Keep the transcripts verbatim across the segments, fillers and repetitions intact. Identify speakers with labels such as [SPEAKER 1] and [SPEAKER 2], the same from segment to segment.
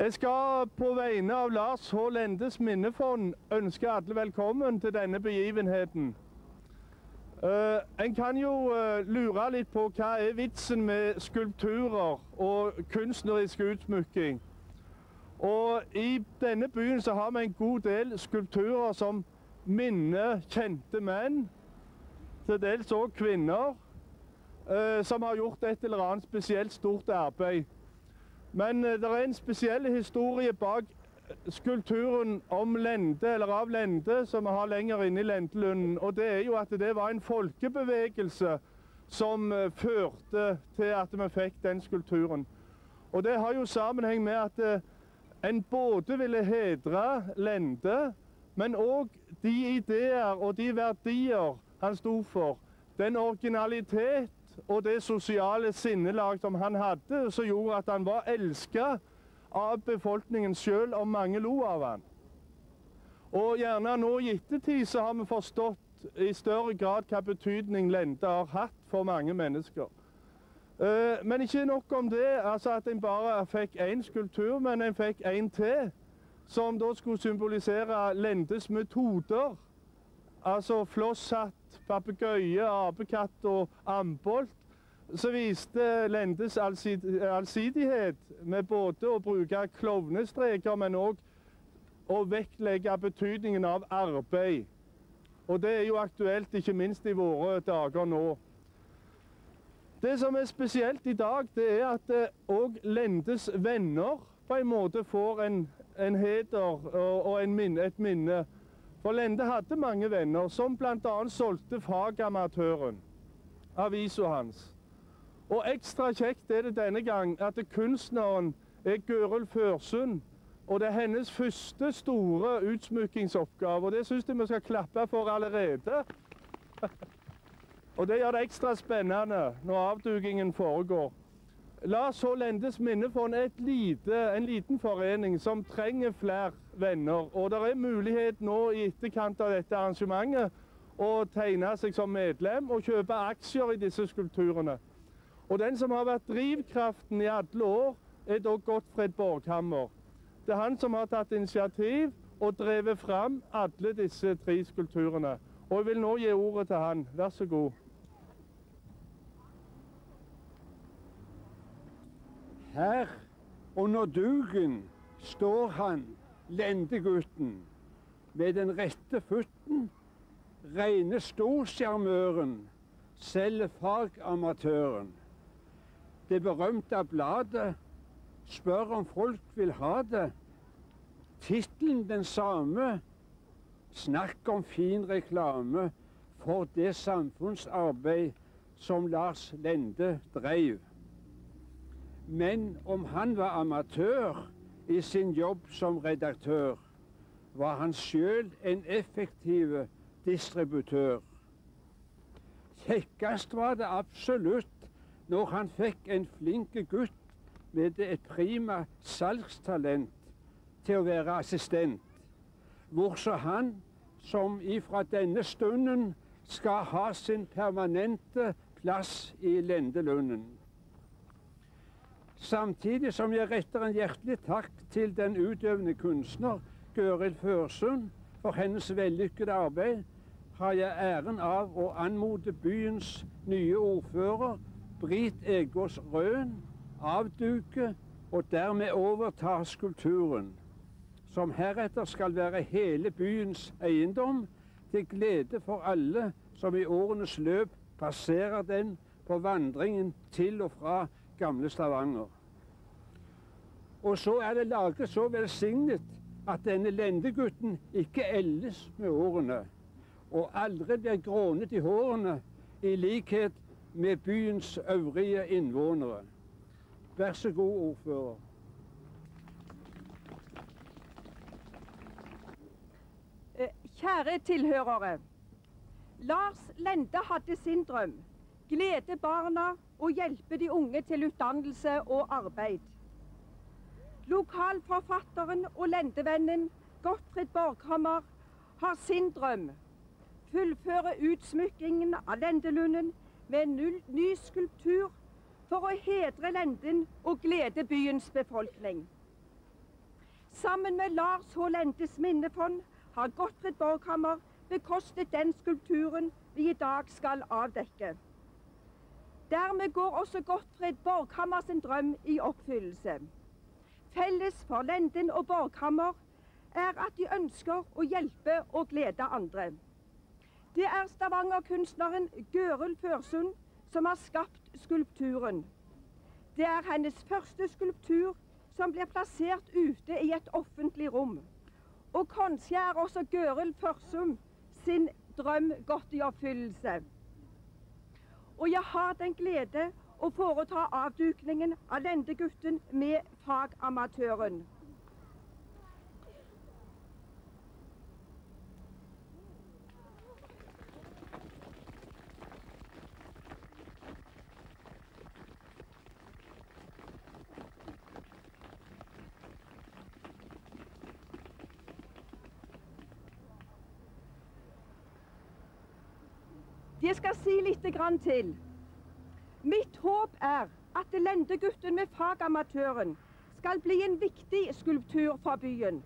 [SPEAKER 1] Jeg skal på vegne av Lars H. Lendes minnefond ønske alle velkommen til denne begivenheten. Uh, en kan jo uh, lure litt på hva er vitsen med skulpturer og kunstnerisk utsmykking. Og i denne byen så har vi en god del skulpturer som minner kjente menn, til dels også kvinner, uh, som har gjort et eller annet spesielt stort arbeid. Men uh, det er en spesiell historie bak skulpturen om Lende, eller av Lende, som vi har lenger inne i Lendelunden. Og det er jo at det var en folkebevegelse som uh, førte til at vi fikk den skulpturen. Og det har jo sammenheng med at uh, en både ville hedre Lende, men også de ideer og de verdier han sto for. Den originalitet og det sosiale sinnelag som han hadde, som gjorde at han var elsket av befolkningen selv, og mange lo av han. Og gjerne nå i ettertid så har vi forstått i større grad hva betydning Lende har hatt for mange mennesker. Uh, men ikke nok om det, altså at en bare fikk en skulptur, men en fikk en til, som da skulle symbolisere Lendes metoder. Altså flosshatt, papegøye, apekatt og ambolt. Så viste Lendes allsid allsidighet med både å bruke klovnestreker, men også å vektlegge betydningen av arbeid. Og det er jo aktuelt, ikke minst i våre dager nå. Det som er spesielt i dag, det er at også Lendes venner på en måte får en, en heder og, og en minne, et minne. For Lende hadde mange venner, som blant annet solgte Fagamatøren, avisa hans. Og ekstra kjekt er det denne gang at kunstneren er Gøril Førsund, og det er hennes første store utsmykkingsoppgave, og det synes jeg vi skal klappe for allerede. Og det gjør det ekstra spennende når avdukingen foregår. Lars H. Lendes minnefond er et lite, en liten forening som trenger flere venner, og det er mulighet nå i etterkant av dette arrangementet å tegne seg som medlem og kjøpe aksjer i disse skulpturene. Og den som har vært drivkraften i alle år, er da Gottfred Borghammer. Det er han som har tatt initiativ og drevet fram alle disse tre skulpturene. Og jeg vil nå gi ordet til han. Vær så god.
[SPEAKER 2] Her under duken står han, Lendegutten, med den rette futten, rene storsjarmøren, selv fagamatøren. Det berømte bladet spør om folk vil ha det. Tittelen den samme, snakk om fin reklame for det samfunnsarbeid som Lars Lende drev. Men om han var amatør i sin jobb som redaktør, var han selv en effektiv distributør. Kjekkast var det absolutt når han fikk en flink gutt med et prima salgstalent til å være assistent, hvor så han, som ifra denne stunden skal ha sin permanente plass i Lendelunden. Samtidig som jeg retter en hjertelig takk til den utøvende kunstner Gøril Førsund for hennes vellykkede arbeid, har jeg æren av å anmode byens nye ordfører, Britt Egås Røen, avduke og dermed overta skulpturen, som heretter skal være hele byens eiendom, til glede for alle som i årenes løp passerer den på vandringen til og fra gamle Stavanger. Og så er det laget så velsignet at denne Lendegutten ikke elles med årene, og aldri blir grånet i hårene, i likhet med byens øvrige innvånere. Vær så god, ordfører.
[SPEAKER 3] Kjære tilhørere. Lars Lende hadde sin drøm. Glede barna og hjelpe de unge til utdannelse og arbeid. Lokalforfatteren og lendevennen Gottfred Borghammer har sin drøm. Fullføre utsmykkingen av Lendelunden med en ny skulptur for å hedre Lenden og glede byens befolkning. Sammen med Lars H. Lendes minnefond har Gottfred Borghammer bekostet den skulpturen vi i dag skal avdekke. Dermed går også Gottfred Borghammer sin drøm i oppfyllelse. Felles for Lenden og Borghammer er at de ønsker å hjelpe og glede andre. Det er Stavanger-kunstneren Gøril Førsund som har skapt skulpturen. Det er hennes første skulptur som blir plassert ute i et offentlig rom. Og kanskje er også Gøril Førsund sin drøm gått i oppfyllelse. Og jeg har den glede å foreta avdukningen av Lendegutten med fagamatøren. Jeg skal si litt grann til. Mitt håp er at Lendegutten med fagamatøren skal bli en viktig skulptur for byen.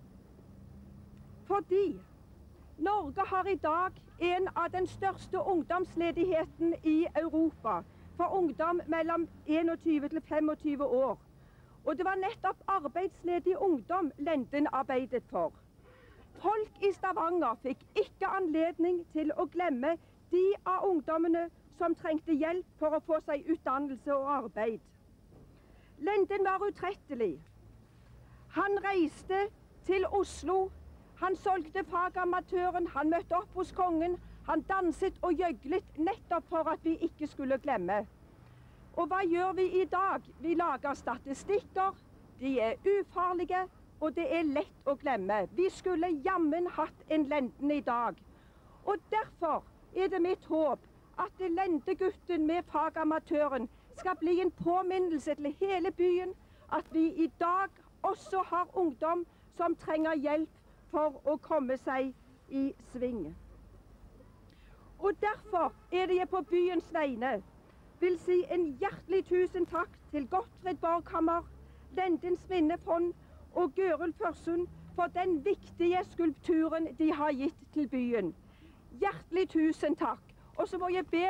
[SPEAKER 3] Fordi Norge har i dag en av den største ungdomsledigheten i Europa for ungdom mellom enogtyve til femogtyve år. Og det var nettopp arbeidsledig ungdom Lenden arbeidet for. Folk i Stavanger fikk ikke anledning til å glemme de av ungdommene som trengte hjelp for å få seg utdannelse og arbeid. Lenden var utrettelig. Han reiste til Oslo, han solgte fagamatøren, han møtte opp hos kongen, han danset og gjøglet nettopp for at vi ikke skulle glemme. Og hva gjør vi i dag? Vi lager statistikker, de er ufarlige, og det er lett å glemme. Vi skulle jammen hatt en Lenden i dag. Og derfor er det mitt håp at Lendegutten med fagamatøren skal bli en påminnelse til hele byen at vi i dag også har ungdom som trenger hjelp for å komme seg i sving. Og derfor er det jeg på byens vegne vil si en hjertelig tusen takk til Gottfred Borghammer, Lendens minnefond og Gøril Førsund for den viktige skulpturen de har gitt til byen. Hjertelig tusen takk. Og så må jeg be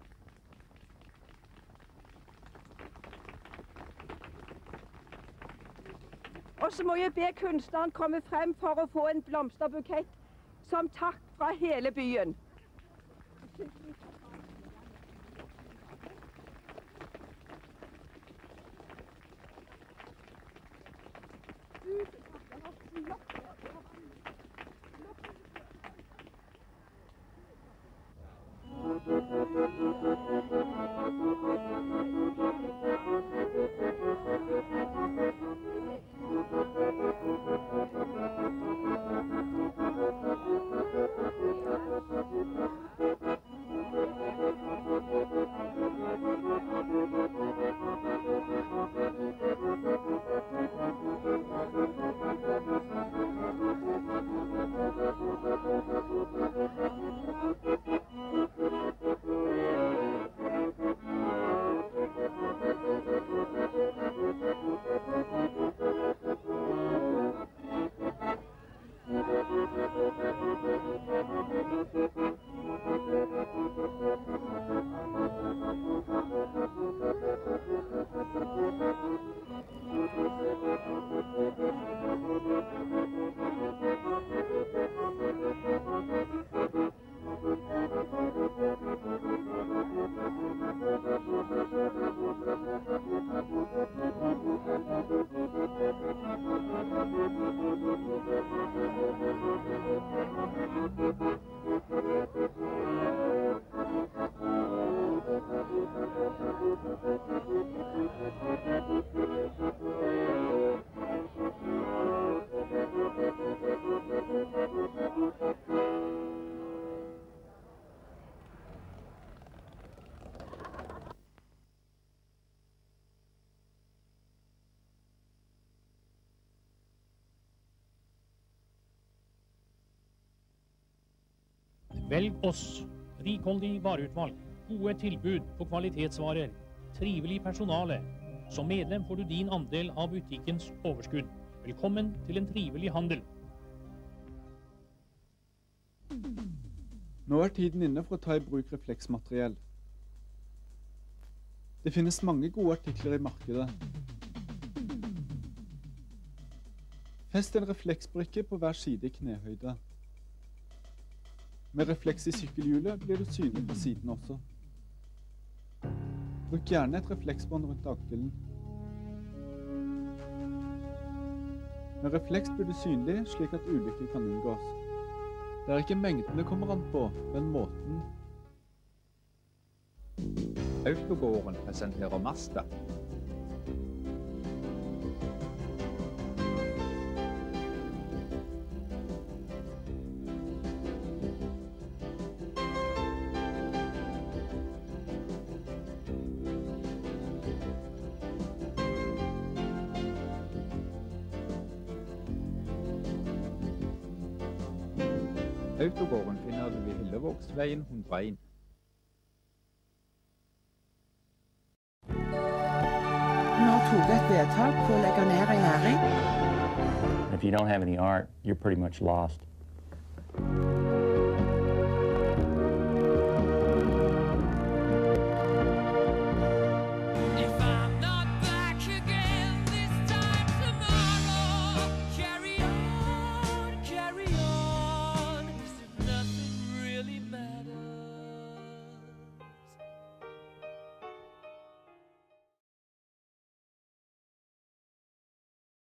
[SPEAKER 3] Og så må jeg be kunstneren komme frem for å få en blomsterbukett som takk fra hele byen.
[SPEAKER 4] Velg oss. Rikholdig vareutvalg, gode tilbud på kvalitetsvarer, trivelig personale. Som medlem får du din andel av butikkens overskudd. Velkommen til en trivelig handel.
[SPEAKER 5] Nå er tiden inne for å ta i bruk refleksmateriell. Det finnes mange gode artikler i markedet. Fest en refleksbrikke på hver side i knehøyde. Med refleks i sykkelhjulet blir du synlig på siden også. Bruk gjerne et refleksbånd rundt ankelen. Med refleks blir du synlig slik at ulykker kan unngås. Det er ikke mengden det kommer an på, men måten.
[SPEAKER 6] Autogården presenterer Mazda. Autogården finner du ved Hillevågsveien hundre og en.
[SPEAKER 7] Nå tok et vedtak på å legge ned en næring.
[SPEAKER 8] If you don't have any art, you're pretty much lost.